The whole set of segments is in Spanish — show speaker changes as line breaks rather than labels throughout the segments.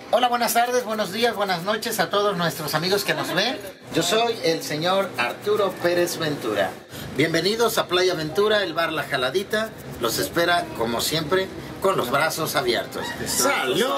Hola, buenas tardes, buenos días, buenas noches a todos nuestros amigos que nos ven. Yo soy el señor Arturo Pérez Ventura. Bienvenidos a Playa Ventura, el bar La Jaladita. Los espera, como siempre, con los brazos abiertos. ¡Salud!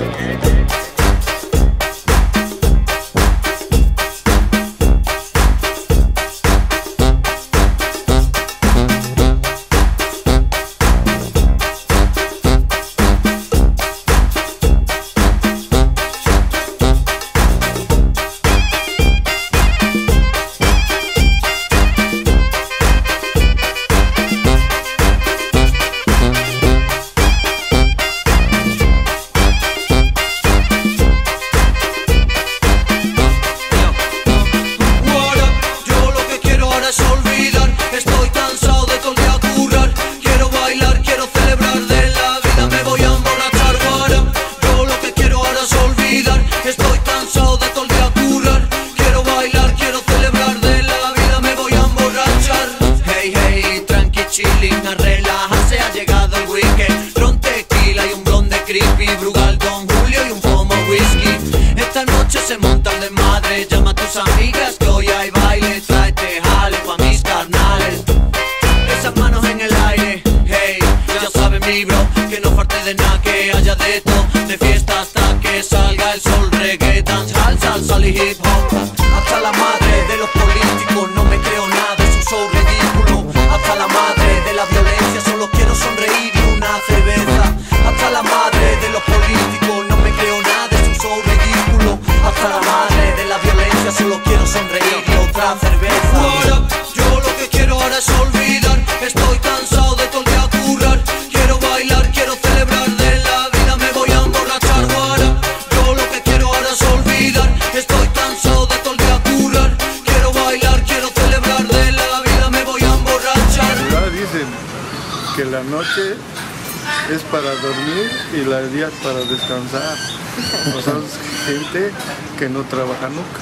A relajarse, ha llegado el weekend. Ron, tequila y un blonde creepy, Brugal, Don Julio y un pomo whisky. Esta noche se monta el desmadre. Llama a tus amigas que hoy hay baile. Tráete jale pa' mis carnales. Esas manos en el aire, hey. Ya sabes mi bro, que no falte de nada, que haya de todo. De fiesta hasta que salga el sol. Reggae, dancehall, salsa y hip hop. Hasta la madre de los políticos, no me creo nada de su show ridículo. Hasta la madre de la violencia, solo quiero sonreír y una cerveza. Hasta la madre de los políticos, no me creo nada de su show ridículo. Hasta la madre de la violencia, solo quiero sonreír y otra cerveza. Yo lo que quiero ahora es olvidar. Estoy cansado de todo el día currar. Quiero bailar, quiero celebrar de la vida, me voy a emborrachar, guara. Yo lo que quiero ahora es olvidar. Estoy cansado de todo el día currar. Quiero bailar, quiero celebrar de la vida, me voy a emborrachar.
Dicen que la noche es para dormir y la día para descansar. O sea, es gente que no trabaja nunca.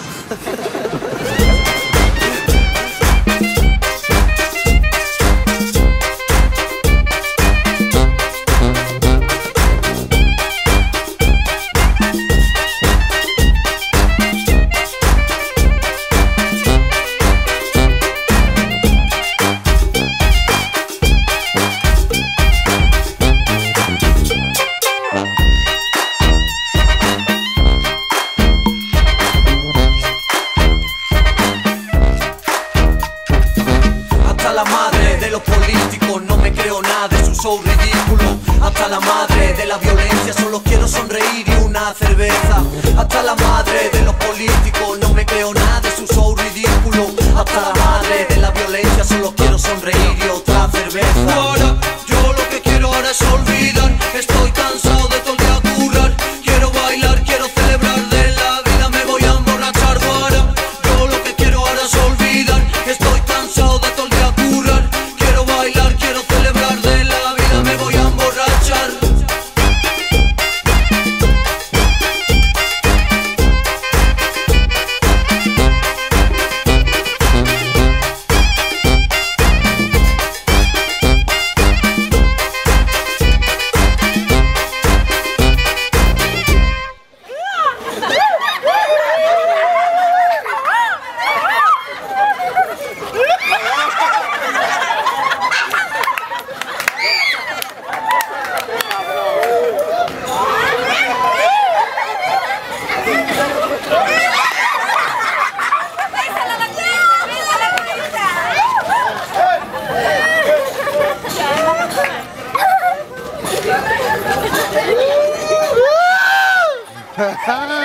La madre de los políticos, no me creo nada de su show ridículo. Hasta la madre de la violencia, solo quiero sonreír y una cerveza. Hasta la madre de los políticos, no me creo nada de su show ridículo. Hasta la madre de la violencia, solo quiero sonreír y otra cerveza. Ahora, yo lo que quiero ahora es olvidar. Estoy cansado de todo el día currar. Quiero bailar, quiero celebrar de la vida, me voy a emborrachar, guara. Yo lo que quiero ahora es olvidar. Estoy cansado de todo el día currar. Quiero bailar, quiero celebrar de la vida, me voy a emborrachar.
¡Ja, ja!